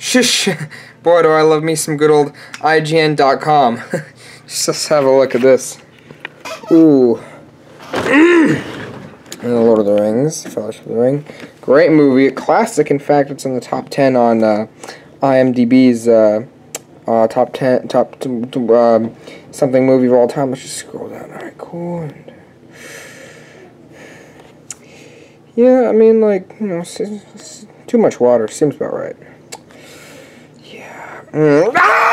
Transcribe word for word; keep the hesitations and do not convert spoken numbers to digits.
Shush. Boy, do I love me some good old I G N dot com. Just let's have a look at this. Ooh. And the Lord of the Rings, Fellowship of the Ring. Great movie, a classic. In fact, it's in the top ten on uh, IMDb's uh, uh, top ten, top um, something movie of all time. Let's just scroll down. All right, cool. And yeah, I mean, like, you know, it's, it's too much water seems about right. Yeah. Mm. Ah!